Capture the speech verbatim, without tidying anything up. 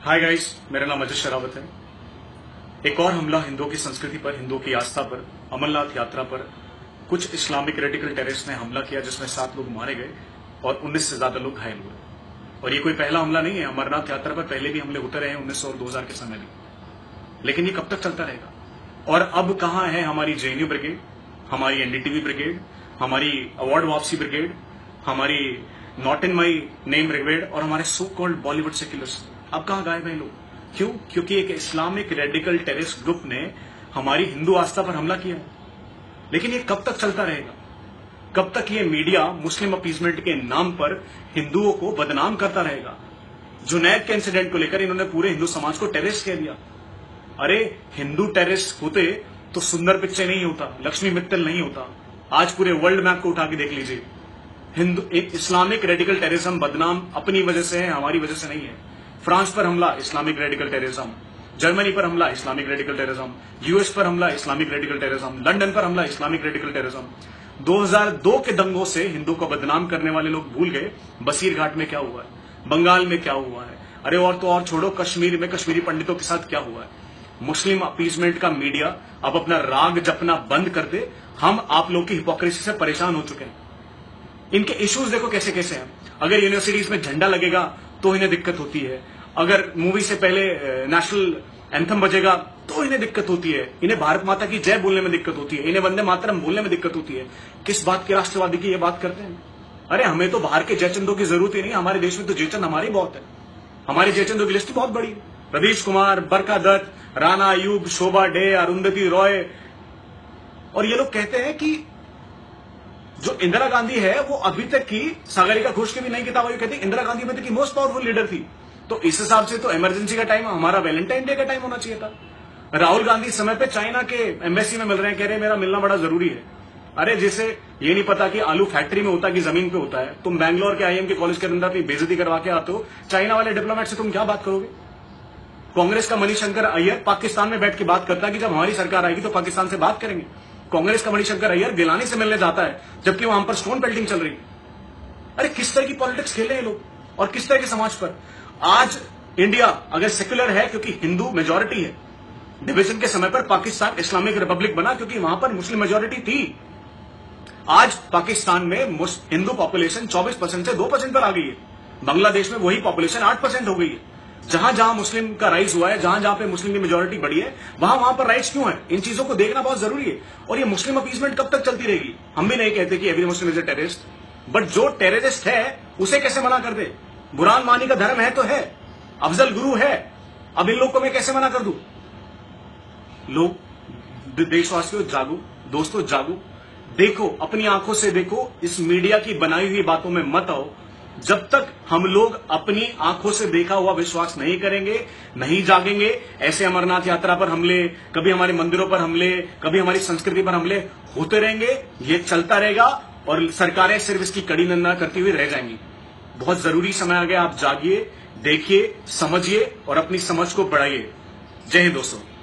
Hi guys, मेरा नाम अजय शरावत है। एक और हमला हिंदुओं की संस्कृति पर, हिंदुओं की आस्था पर, अमरनाथ यात्रा पर कुछ इस्लामिक रेडिकल टेररिस्ट ने हमला किया जिसमें सात लोग मारे गए और उन्नीस से ज्यादा लोग घायल हुए। और ये कोई पहला हमला नहीं है। अमरनाथ यात्रा पर पहले भी हमले होते रहे हैं उन्नीस सौ और दो हज़ार के समय भी। लेकिन ये कब तक चलता रहेगा? और अब कहां है हमारी जेएनयू ब्रिगेड, हमारी एनडीटीवी ब्रिगेड, हमारी अवार्ड वापसी ब्रिगेड, हमारी not in my name brigade और हमारे सो कॉल्ड बॉलीवुड सेक्युलर्स? अब कहां गायब हैं लोग? क्यों? क्योंकि एक इस्लामिक रेडिकल टेररिस्ट ग्रुप ने हमारी हिंदू आस्था पर हमला किया है। लेकिन ये कब तक चलता रहेगा? कब तक ये मीडिया मुस्लिम अपीजमेंट के नाम पर हिंदुओं को बदनाम करता रहेगा? जुनैद के इंसिडेंट को लेकर इन्होंने पूरे हिंदू समाज को टेररिस्ट कह दिया। अरे हिंदू टेररिस्ट होते तो सुंदर पिच्चे नहीं होता, लक्ष्मी मित्तल नहीं होता। आज पूरे वर्ल्ड मैप को उठा के देख लीजिए। हिंदू एक इस्लामिक रेडिकल टेररिज्म बदनाम अपनी वजह से है, हमारी वजह से नहीं है। फ्रांस पर हमला इस्लामिक रेडिकल टेररिज्म, जर्मनी पर हमला इस्लामिक रेडिकल टेररिज्म, यूएस पर हमला इस्लामिक रेडिकल टेररिज्म, लंदन पर हमला इस्लामिक रेडिकल टेररिज्म। दो हज़ार दो के दंगों से हिंदू को बदनाम करने वाले लोग भूल गए बसीर घाट में क्या हुआ है, बंगाल में क्या हुआ है। अरे और तो और छोड़ो, कश्मीर में कश्मीरी पंडितों के साथ क्या हुआ है। मुस्लिम अपीजमेंट का मीडिया अब अपना राग जपना बंद कर दे। हम आप लोग की हिपोक्रेसी से परेशान हो चुके हैं। इनके इश्यूज देखो कैसे कैसे हैं। अगर यूनिवर्सिटीज में झंडा लगेगा तो इन्हें दिक्कत होती है, अगर मूवी से पहले नेशनल एंथम बजेगा तो इन्हें दिक्कत होती है, इन्हें भारत माता की जय बोलने में दिक्कत होती है, इन्हें वंदे मातरम बोलने में दिक्कत होती है। किस बात के राष्ट्रवादी की ये बात करते हैं? अरे हमें तो बाहर के जयचंदों की जरूरत ही नहीं, हमारे देश में तो जयचंद हमारी बहुत है। हमारे जयचंदों की लिस्ट बहुत बड़ी है। रवीश कुमार, बरका दत्त, राणा अयूब, शोभा डे, अरुंधति रॉय। और ये लोग कहते हैं कि जो इंदिरा गांधी है वो अभी तक की सागरिका घोष की भी नहीं किताब कहती इंदिरा गांधी अभी तक की मोस्ट पावरफुल लीडर थी। तो इस हिसाब से तो इमरजेंसी का टाइम हमारा वैलेंटाइन डे का टाइम होना चाहिए था। राहुल गांधी समय पे चाइना के एम्बेसी में मिल रहे हैं, कह रहे हैं मेरा मिलना बड़ा जरूरी है। अरे जिसे ये नहीं पता कि आलू फैक्ट्री में होता है कि जमीन पे होता है, तुम बैंगलोर के आईएम के कॉलेज के अंदर अपनी बेइज्जती करवा के आते हो, चाइना वाले डिप्लोमेट से तुम क्या बात करोगे? कांग्रेस का मणिशंकर अय्यर पाकिस्तान में बैठ के बात करता है कि जब हमारी सरकार आएगी तो पाकिस्तान से बात करेंगे। कांग्रेस का मणिशंकर अय्यर गिलानी से मिलने जाता है जबकि वहां पर स्टोन पेल्टिंग चल रही है। अरे किस तरह की पॉलिटिक्स खेल रहे हैं लोग और किस तरह के समाज पर। आज इंडिया अगर सेक्युलर है क्योंकि हिंदू मेजोरिटी है, डिवीजन के समय पर पाकिस्तान इस्लामिक रिपब्लिक बना क्योंकि वहां पर मुस्लिम मेजोरिटी थी। आज पाकिस्तान में हिंदू पॉपुलेशन चौबीस परसेंट से दो परसेंट पर आ गई है। बांग्लादेश में वही पॉपुलेशन आठ परसेंट हो गई है। जहां जहां मुस्लिम का राइज हुआ है, जहां जहां पे मुस्लिम की मेजोरिटी बढ़ी है, वहां वहां पर राइट्स क्यों है? इन चीजों को देखना बहुत जरूरी है। और ये मुस्लिम अपीजमेंट कब तक चलती रहेगी? हम भी नहीं कहते कि every Muslim is a terrorist, but जो टेररिस्ट है उसे कैसे मना कर दे? बुरहान वानी का धर्म है तो है, अफजल गुरु है, अब इन लोग को मैं कैसे मना कर दूं? लोग, देशवासियों जागो, दोस्तों जागो, देखो, अपनी आंखों से देखो, इस मीडिया की बनाई हुई बातों में मत आओ। जब तक हम लोग अपनी आंखों से देखा हुआ विश्वास नहीं करेंगे, नहीं जागेंगे, ऐसे अमरनाथ यात्रा पर हमले, कभी हमारे मंदिरों पर हमले, कभी हमारी संस्कृति पर हमले होते रहेंगे। ये चलता रहेगा और सरकारें सिर्फ इसकी कड़ी निंदा करती हुई रह जाएंगी। बहुत जरूरी समय आ गया, आप जागिए, देखिए, समझिए और अपनी समझ को बढ़ाइए। जय हिंद दोस्तों।